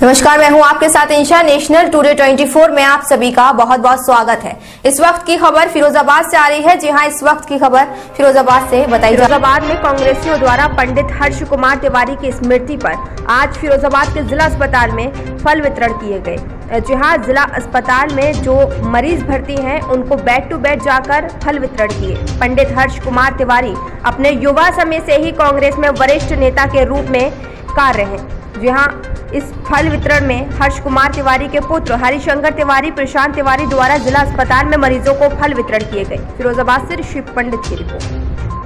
नमस्कार, मैं हूं आपके साथ इंशा। नेशनल टुडे 24 में आप सभी का बहुत बहुत स्वागत है। इस वक्त की खबर फिरोजाबाद से आ रही है। जी हां, इस वक्त की खबर फिरोजाबाद से बताई। फिरोजाबाद में कांग्रेसियों द्वारा पंडित हर्ष कुमार तिवारी की स्मृति पर आज फिरोजाबाद के जिला अस्पताल में फल वितरण किए गए। जहां जिला अस्पताल में जो मरीज भर्ती हैं उनको बेड टू बेड जाकर फल वितरण किए। पंडित हर्ष कुमार तिवारी अपने युवा समय से ही कांग्रेस में वरिष्ठ नेता के रूप में कार्य हैं। जहां इस फल वितरण में हर्ष कुमार तिवारी के पुत्र हरिशंकर तिवारी, प्रशांत तिवारी द्वारा जिला अस्पताल में मरीजों को फल वितरण किए गए। फिरोजाबाद से शिव पंडित की रिपोर्ट।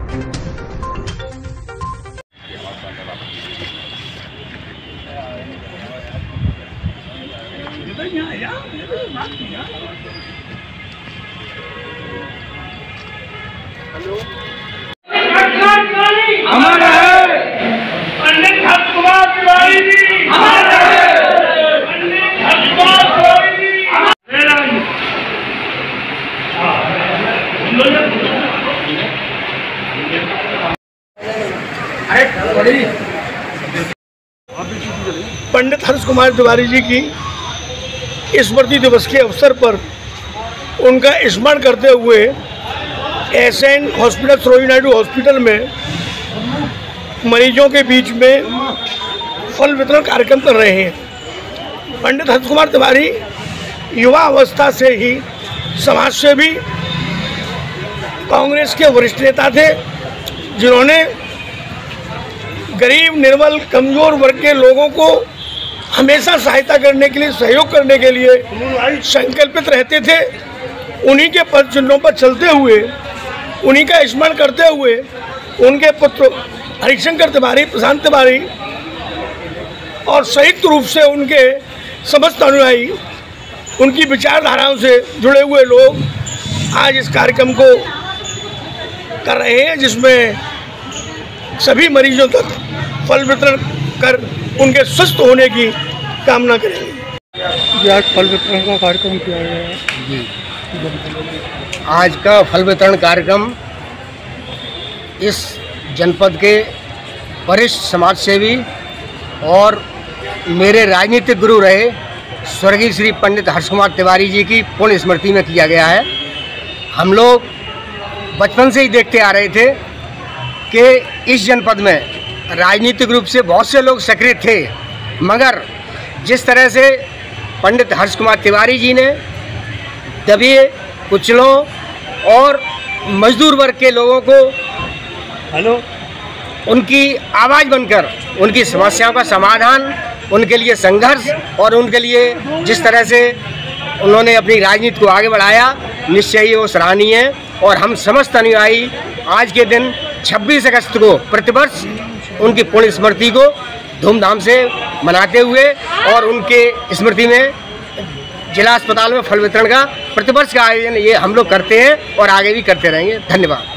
हमारा है पंडित हर्ष कुमार तिवारी जी, हमारा है पंडित हर्ष कुमार तिवारी जी। पंडित हर्ष कुमार तिवारी जी की स्मृति दिवस के अवसर पर उनका स्मरण करते हुए SN hospital, Sarojini Naidu hospital में मरीजों के बीच में फल वितरण कार्यक्रम कर रहे हैं। पंडित हर्ष कुमार तिवारी युवा अवस्था से ही समाज सेवी, कांग्रेस के वरिष्ठ नेता थे, जिन्होंने गरीब, निर्बल, कमज़ोर वर्ग के लोगों को हमेशा सहायता करने के लिए, सहयोग करने के लिए संकल्पित रहते थे। उन्हीं के पद चिन्हों पर चलते हुए, उन्हीं का स्मरण करते हुए उनके पुत्र हरिशंकर तिवारी, प्रशांत तिवारी और संयुक्त रूप से उनके समस्त अनुयायी, उनकी विचारधाराओं से जुड़े हुए लोग आज इस कार्यक्रम को कर रहे हैं, जिसमें सभी मरीजों तक फल वितरण कर उनके स्वस्थ होने की कामना करेंगे। आज फल वितरण का कार्यक्रम किया गया है जी। आज का फल वितरण कार्यक्रम इस जनपद के वरिष्ठ समाज सेवी और मेरे राजनीतिक गुरु रहे स्वर्गीय श्री पंडित हर्ष कुमार तिवारी जी की पुण्य स्मृति में किया गया है। हम लोग बचपन से ही देखते आ रहे थे कि इस जनपद में राजनीतिक रूप से बहुत से लोग सक्रिय थे, मगर जिस तरह से पंडित हर्ष कुमार तिवारी जी ने दबे कुचलों और मजदूर वर्ग के लोगों को उनकी आवाज़ बनकर उनकी समस्याओं का समाधान, उनके लिए संघर्ष और उनके लिए जिस तरह से उन्होंने अपनी राजनीति को आगे बढ़ाया, निश्चय ही वो सराहनीय है। और हम समस्त अनुयायी आज के दिन 26 अगस्त को प्रतिवर्ष उनकी पुण्य स्मृति को धूमधाम से मनाते हुए और उनके स्मृति में जिला अस्पताल में फल वितरण का प्रतिवर्ष का आयोजन ये हम लोग करते हैं और आगे भी करते रहेंगे। धन्यवाद।